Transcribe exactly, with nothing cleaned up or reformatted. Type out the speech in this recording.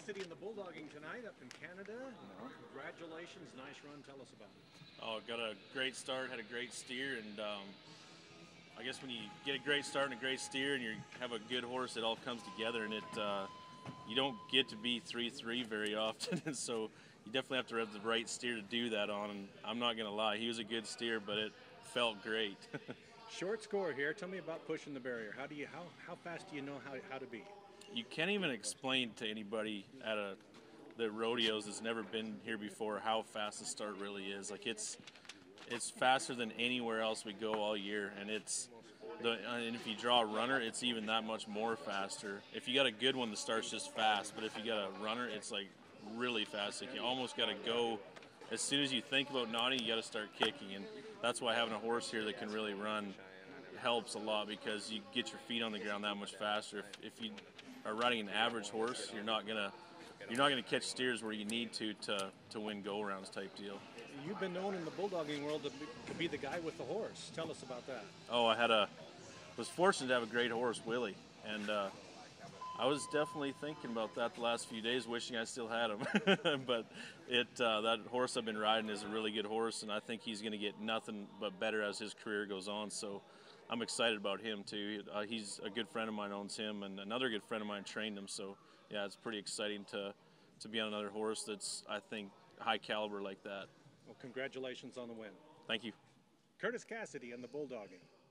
Cassidy in the bulldogging tonight up in Canada. Congratulations, nice run. Tell us about it. Oh, got a great start, had a great steer, and um, I guess when you get a great start and a great steer and you have a good horse, it all comes together, and it uh, you don't get to be three three very often, and so you definitely have to have the right steer to do that on, and I'm not going to lie, he was a good steer, but it felt great. Short score here. Tell me about pushing the barrier. How do you how how fast do you know how how to be? You can't even explain to anybody at a the rodeos that's never been here before how fast the start really is. Like it's it's faster than anywhere else we go all year, and it's the and if you draw a runner, it's even that much more faster. If you got a good one, the start's just fast, but if you got a runner, it's like really fast. Like you almost got to go as soon as you think about nodding, you got to start kicking, and that's why having a horse here that can really run helps a lot, because you get your feet on the ground that much faster. If, if you are riding an average horse, you're not gonna you're not gonna catch steers where you need to to to win go-rounds type deal. You've been known in the bulldogging world to be, to be the guy with the horse. Tell us about that. Oh, I had a was fortunate to have a great horse, Willie, and uh, I was definitely thinking about that the last few days, wishing I still had him. But it uh, that horse I've been riding is a really good horse, and I think he's going to get nothing but better as his career goes on. So I'm excited about him too. Uh, he's a good friend of mine, owns him, and another good friend of mine trained him. So yeah, it's pretty exciting to to be on another horse that's, I think, high caliber like that. Well, congratulations on the win. Thank you. Curtis Cassidy and the bulldogging.